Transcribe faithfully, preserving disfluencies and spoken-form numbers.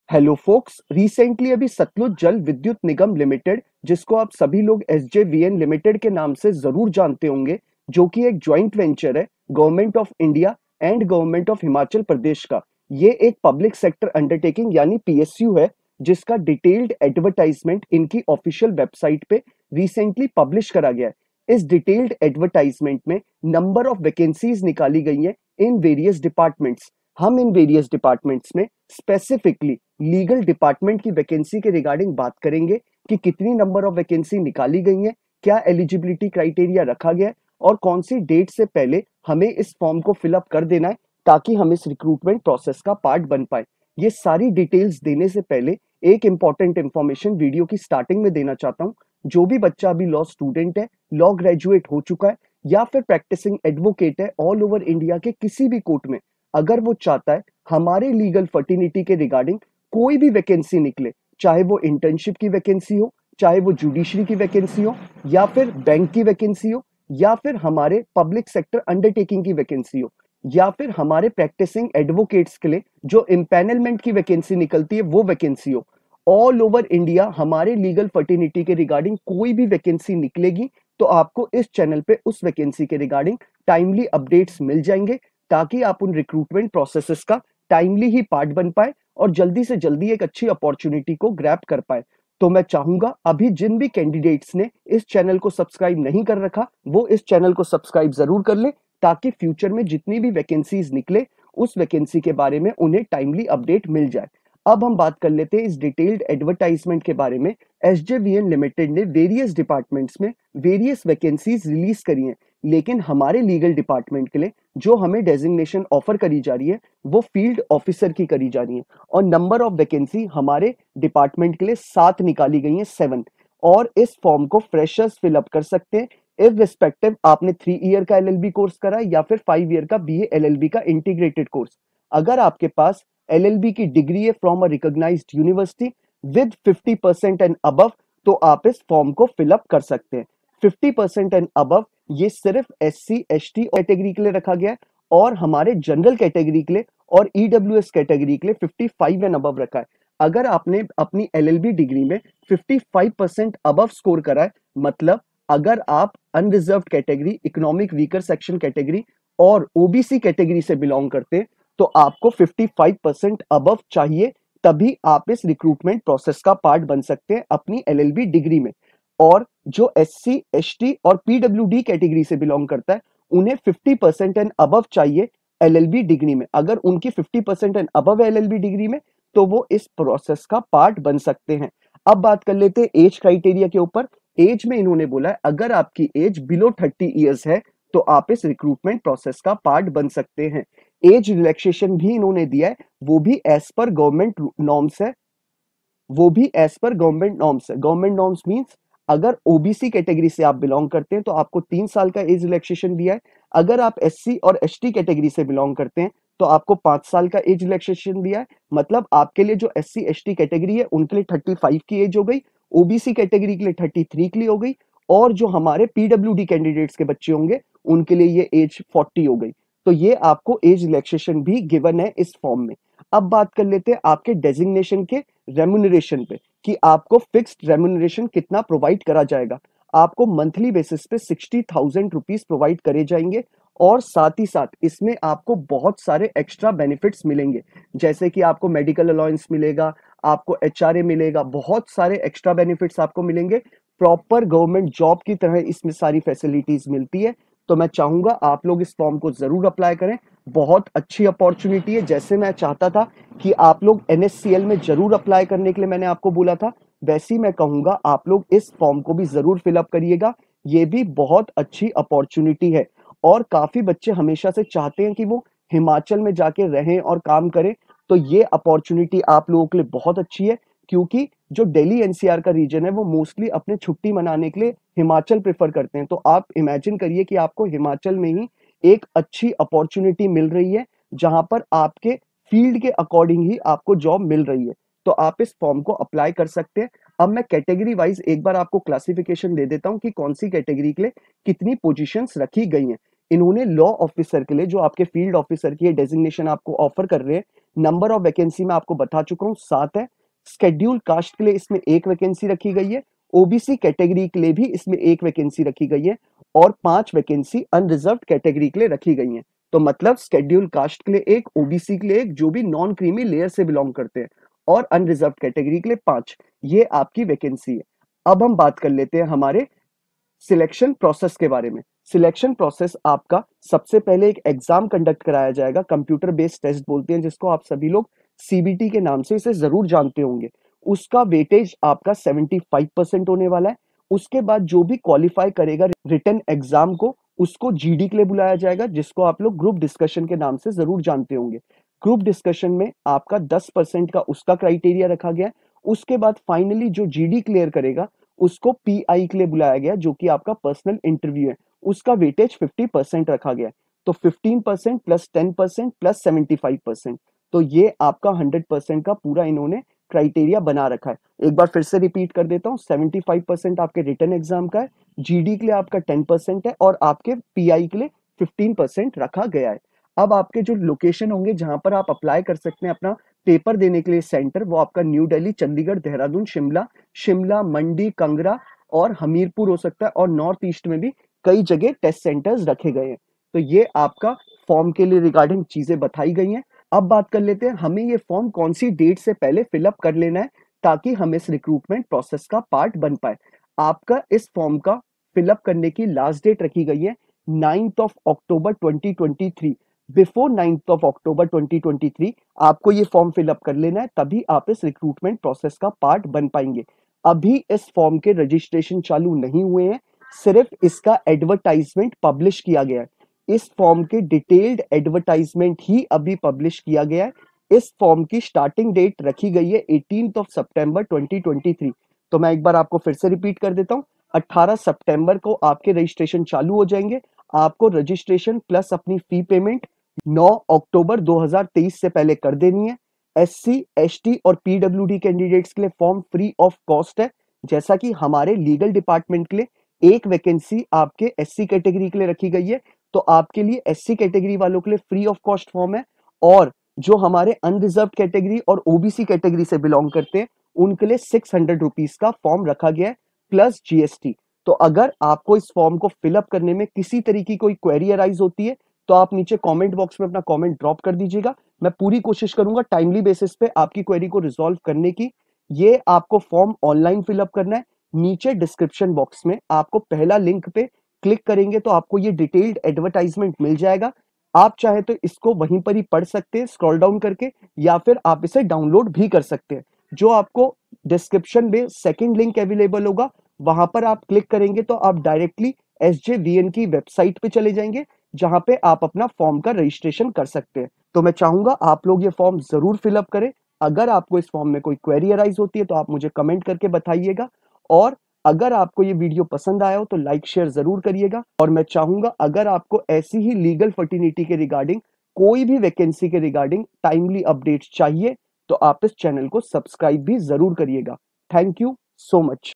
Hello focus, recently अभी सतलुज जल विद्युत निगम लिमिटेड, जिसको आप सभी लोग एसजेवीएन लिमिटेड के नाम से जरूर जानते होंगे, जो कि एक ज्वाइंट वेंचर है government of India and government of Himachal Pradesh का। ये एक पब्लिक सेक्टर अंडरटेकिंग यानी पीएसयू है, जिसका डिटेल्ड एडवर्टाइजमेंट इनकी ऑफिशियल वेबसाइट पे रिसेंटली पब्लिश करा गया है। इस डिटेल्ड एडवर्टाइजमेंट में नंबर ऑफ वैकेंसीज निकाली गई हैं इन वेरियस डिपार्टमेंट्स। हम इन वेरियस डिपार्टमेंट्स में स्पेसिफिकली लीगल डिपार्टमेंट की वैकेंसी के रिगार्डिंग बात करेंगे कि कितनी नंबर ऑफ वैकेंसी निकाली गई है, क्या एलिजिबिलिटी क्राइटेरिया रखा गया है और कौन सी डेट से पहले हमें इस फॉर्म को फिलअप कर देना है ताकि हम इस रिक्रूटमेंट प्रोसेस का पार्ट बन पाए। ये सारी डिटेल्स देने से पहले एक इंपॉर्टेंट इंफॉर्मेशन वीडियो की स्टार्टिंग में देना चाहता हूँ। जो भी बच्चा अभी लॉ स्टूडेंट है, लॉ ग्रेजुएट हो चुका है या फिर प्रैक्टिसिंग एडवोकेट है ऑल ओवर इंडिया के किसी भी कोर्ट में, अगर वो चाहता है हमारे लीगल फर्टिनिटी के रिगार्डिंग कोई भी वैकेंसी निकले, चाहे वो इंटर्नशिप की वैकेंसी हो, चाहे वो जुडिशरी की वैकेंसी हो, या फिर बैंक की वैकेंसी हो, या फिर हमारे पब्लिक सेक्टर अंडरटेकिंग की वैकेंसी हो, या फिर हमारे प्रैक्टिसिंग एडवोकेट्स के लिए जो इम्पैनलमेंट की वैकेंसी निकलती है वो वैकेंसी हो, ऑल ओवर इंडिया हमारे लीगल फर्टिनिटी के रिगार्डिंग कोई भी वैकेंसी निकलेगी तो आपको इस चैनल पे उस वैकेंसी के रिगार्डिंग टाइमली अपडेट्स मिल जाएंगे, ताकि आप उन रिक्रूटमेंट प्रोसेसेस का टाइमली ही पार्ट बन पाए और जल्दी से जल्दी एक अच्छी अपॉर्चुनिटी को ग्रैब कर पाए। तो मैं चाहूंगा अभी जिन भी कैंडिडेट्स ने इस चैनल को सब्सक्राइब नहीं कर रखा वो इस चैनल को सब्सक्राइब जरूर कर ले, ताकि फ्यूचर में जितनी भी वैकेंसीज निकले उस वैकेंसी के बारे में उन्हें टाइमली अपडेट मिल जाए। अब हम बात कर लेते हैं इस डिटेल्ड एडवर्टाइजमेंट के बारे में। एसजेवीएन लिमिटेड ने वेरियस डिपार्टमेंट्स में वेरियस वैकेंसीज रिलीज करी हैं, लेकिन हमारे लीगल डिपार्टमेंट के लिए जो हमें डेजिग्नेशन ऑफर करी जा रही है वो फील्ड ऑफिसर की करी जा रही है, और नंबर ऑफ वैकेंसी हमारे डिपार्टमेंट के लिए सात निकाली गई है, सेवन। और इस फॉर्म को फ्रेशर्स फिलअप कर सकते हैं, इररिस्पेक्टिव आपने थ्री ईयर का एलएलबी कोर्स करा है या फिर फाइव ईयर का बीए एलएलबी का इंटीग्रेटेड कोर्स। अगर आपके पास एलएलबी की डिग्री है from a recognised university with fifty percent and above, तो आप इस फॉर्म को फिलअप कर सकते हैं। फिफ्टी परसेंट एंड अबव ये सिर्फ S C S T category के लिए रखा गया है, और हमारे जनरल कैटेगरी के लिए और ईडब्ल्यूएस कैटेगरी के लिए फिफ्टी फाइव एंड अबव रखा है। अगर आपने अपनी एलएलबी डिग्री में fifty five percent above score करा है, मतलब अगर आप unreserved category, economic weaker section category और ओबीसी कैटेगरी से बिलोंग करते हैं, तो आपको फिफ्टी फाइव परसेंट अबव चाहिए, तभी आप इस रिक्रूटमेंट प्रोसेस का पार्ट बन सकते हैं अपनी एलएलबी डिग्री में। और जो एससी, एसटी और पीडब्ल्यूडी कैटेगरी से बिलोंग करता है उन्हें फिफ्टी परसेंट एंड अबव चाहिए एलएलबी डिग्री में। अगर उनकी fifty percent and above LLB degree में, तो वो इस प्रोसेस का पार्ट बन सकते हैं। अब बात कर लेते हैं एज क्राइटेरिया के ऊपर। एज में इन्होंने बोला है अगर आपकी एज बिलो थर्टी इयर्स है तो आप इस रिक्रूटमेंट प्रोसेस का पार्ट बन सकते हैं। एज रिलैक्सेशन भी इन्होंने दिया है, वो भी एज पर गवर्नमेंट नॉर्म्स है, वो भी एज पर गवर्नमेंट नॉर्म्स है। गवर्नमेंट नॉर्म्स मींस अगर ओबीसी कैटेगरी से आप बिलोंग करते हैं तो आपको तीन साल का एज रिलैक्सेशन दिया है। अगर आप एससी और एसटी कैटेगरी से बिलोंग करते हैं तो आपको पांच साल का एज रिलैक्सेशन दिया है। मतलब आपके लिए जो एससी एसटी कैटेगरी है उनके लिए थर्टी फाइव की एज हो गई, ओबीसी कैटेगरी के लिए थर्टी थ्री की हो गई, और जो हमारे पीडब्ल्यूडी कैंडिडेट्स के बच्चे होंगे उनके लिए ये एज फोर्टी हो गई। तो ये आपको एज रिलैक्सेशन भी गिवन है इस फॉर्म में। अब बात कर लेते हैं आपके डेजिग्नेशन के रेम्यूनरेशन पे, कि आपको फिक्स्ड रेम्यूनरेशन कितना प्रोवाइड करा जाएगा। आपको मंथली बेसिस पे सिक्सटी थाउजेंड रुपीज प्रोवाइड करे जाएंगे, और साथ ही साथ इसमें आपको बहुत सारे एक्स्ट्रा बेनिफिट्स मिलेंगे, जैसे कि आपको मेडिकल अलाउंस मिलेगा, आपको एचआरए मिलेगा, बहुत सारे एक्स्ट्रा बेनिफिट्स आपको मिलेंगे। प्रॉपर गवर्नमेंट जॉब की तरह इसमें सारी फैसिलिटीज मिलती है। तो मैं चाहूंगा आप लोग इस फॉर्म को जरूर अप्लाई करें, बहुत अच्छी अपॉर्चुनिटी है। जैसे मैं चाहता था कि आप लोग एनएससीएल में जरूर अप्लाई करने के लिए मैंने आपको बोला था, वैसे ही मैं कहूंगा आप लोग इस फॉर्म को भी जरूर फिलअप करिएगा। ये भी बहुत अच्छी अपॉर्चुनिटी है, और काफी बच्चे हमेशा से चाहते हैं कि वो हिमाचल में जाके रहें और काम करें। तो ये अपॉर्चुनिटी आप लोगों के लिए बहुत अच्छी है, क्योंकि जो दिल्ली एनसीआर का रीजन है वो मोस्टली अपने छुट्टी मनाने के लिए हिमाचल प्रेफर करते हैं। तो आप इमेजिन करिए कि आपको हिमाचल में ही एक अच्छी अपॉर्चुनिटी मिल रही है, जहां पर आपके फील्ड के अकॉर्डिंग ही आपको जॉब मिल रही है। तो आप इस फॉर्म को अप्लाई कर सकते हैं। अब मैं कैटेगरी वाइज एक बार आपको क्लासिफिकेशन दे देता हूं कि कौन सी कैटेगरी के लिए कितनी पोजीशंस रखी गई हैं। इन्होंने लॉ ऑफिसर के लिए, जो आपके फील्ड ऑफिसर की डेजिग्नेशन आपको ऑफर कर रहे हैं, नंबर ऑफ वैकेंसी मैं आपको बता चुका हूँ, सात है। शेड्यूल कास्ट के लिए इसमें एक वैकेंसी रखी गई है, ओबीसी कैटेगरी के लिए भी इसमें एक वैकेंसी रखी गई है और पांच वैकेंसी अनरिजर्व्ड कैटेगरी के लिए रखी गई हैं। तो मतलब शेड्यूल कास्ट के लिए एक, ओबीसी के लिए एक जो भी नॉन क्रीमी लेयर से बिलोंग करते हैं, और अनरिजर्व्ड कैटेगरी के लिए पांच। ये आपकी वैकेंसी है। अब हम बात कर लेते हैं हमारे सिलेक्शन प्रोसेस के बारे में। सिलेक्शन प्रोसेस आपका, सबसे पहले एक एग्जाम कंडक्ट कराया जाएगा, कंप्यूटर बेस्ड टेस्ट बोलते हैं जिसको, आप सभी लोग सीबीटी के नाम से इसे जरूर जानते होंगे। उसका वेटेज आपका पचहत्तर परसेंट होने वाला है। उसके बाद जो भी क्वालिफाई करेगा रिटन एग्जाम को, उसको जीडी के लिए बुलाया जाएगा, जिसको आप लोग ग्रुप डिस्कशन के नाम से जरूर जानते होंगे। ग्रुप डिस्कशन में आपका दस परसेंट का उसका क्राइटेरिया रखा गया है। उसके बाद फाइनली जो जीडी क्लियर करेगा उसको पीआई के लिए बुलाया गया, जो कि आपका पर्सनल इंटरव्यू है, उसका वेटेज पचास परसेंट रखा गया है। तो पंद्रह परसेंट प्लस दस परसेंट प्लस पचहत्तर परसेंट, तो ये आपका सौ परसेंट का पूरा इन्होंने क्राइटेरिया बना रखा है। एक बार फिर से रिपीट कर देता हूँ, पचहत्तर परसेंट आपके रिटन एग्जाम का है, जीडी के लिए आपका दस परसेंट है और आपके पीआई के लिए पंद्रह परसेंट रखा गया है। अब आपके जो लोकेशन होंगे जहां पर आप अप्लाई कर सकते हैं अपना पेपर देने के लिए सेंटर, वो आपका न्यू दिल्ली, चंडीगढ़, देहरादून, शिमला, शिमला, मंडी, कंगरा और हमीरपुर हो सकता है, और नॉर्थ ईस्ट में भी कई जगह टेस्ट सेंटर्स रखे गए हैं। तो ये आपका फॉर्म के लिए रिगार्डिंग चीजें बताई गई हैं। अब बात कर लेते हैं हमें ये फॉर्म कौन सी डेट से पहले फिलअप कर लेना है ताकि हम इस रिक्रूटमेंट प्रोसेस का पार्ट बन पाए। आपका इस फॉर्म का फिलअप करने की लास्ट डेट रखी गई है ninth of October twenty twenty three. Before ninth of October twenty twenty three आपको ये फॉर्म फिलअप कर लेना है, तभी आप इस रिक्रूटमेंट प्रोसेस का पार्ट बन पाएंगे। अभी इस फॉर्म के रजिस्ट्रेशन चालू नहीं हुए हैं, सिर्फ इसका एडवर्टाइजमेंट पब्लिश किया गया है। इस फॉर्म के डिटेल्ड एडवर्टाइजमेंट ही अभी पब्लिश किया गया है। इस फॉर्म की स्टार्टिंग डेट रखी गई है eighteenth of September twenty twenty three. तो मैं एक बार आपको फिर से रिपीट कर देता हूँ, अठारह सितंबर को आपके रजिस्ट्रेशन चालू हो जाएंगे। आपको रजिस्ट्रेशन प्लस अपनी फी पेमेंट नौ अक्टूबर दो हज़ार तेईस से पहले कर देनी है। एससी, एसटी और पीडब्ल्यूडी कैंडिडेट्स के लिए फॉर्म फ्री ऑफ कॉस्ट है। जैसा कि हमारे लीगल डिपार्टमेंट के लिए एक वैकेंसी आपके एससी कैटेगरी के लिए रखी गई है, तो आपके लिए एससी कैटेगरी वालों के लिए फ्री ऑफ कॉस्ट फॉर्म है, और जो हमारे अनरिजर्व कैटेगरी और ओबीसी कैटेगरी से बिलोंग करते हैं उनके लिए सिक्स हंड्रेड रुपीज का फॉर्म रखा गया है प्लस जीएसटी। तो अगर आपको इस फॉर्म को फिलअप करने में किसी तरीके की कोई क्वेरी अराइज होती है तो आप नीचे कमेंट बॉक्स में अपना कमेंट ड्रॉप कर दीजिएगा। मैं पूरी कोशिश करूंगा टाइमली बेसिस पे आपकी क्वेरी को रिजॉल्व करने की। ये आपको फॉर्म ऑनलाइन फिलअप करना है। नीचे डिस्क्रिप्शन बॉक्स में आपको पहला लिंक पे क्लिक करेंगे तो आपको ये डिटेल्ड एडवर्टाइजमेंट मिल जाएगा। आप चाहे तो इसको वहीं पर ही पढ़ सकते हैं स्क्रॉल डाउन करके, या फिर आप इसे डाउनलोड भी कर सकते हैं। जो आपको डिस्क्रिप्शन में सेकंड लिंक अवेलेबल होगा, वहां पर आप क्लिक करेंगे तो आप डायरेक्टली एसजेवीएन की वेबसाइट पे चले जाएंगे, जहां पे आप अपना फॉर्म का रजिस्ट्रेशन कर सकते हैं। तो मैं चाहूंगा आप लोग ये फॉर्म जरूर फिलअप करें। अगर आपको इस फॉर्म में कोई क्वेरी अराइज होती है तो आप मुझे कमेंट करके बताइएगा, और अगर आपको ये वीडियो पसंद आया हो तो लाइक शेयर जरूर करिएगा। और मैं चाहूंगा अगर आपको ऐसी ही लीगल फर्टिनिटी के रिगार्डिंग, कोई भी वैकेंसी के रिगार्डिंग टाइमली अपडेट्स चाहिए तो आप इस चैनल को सब्सक्राइब भी जरूर करिएगा। Thank you so much.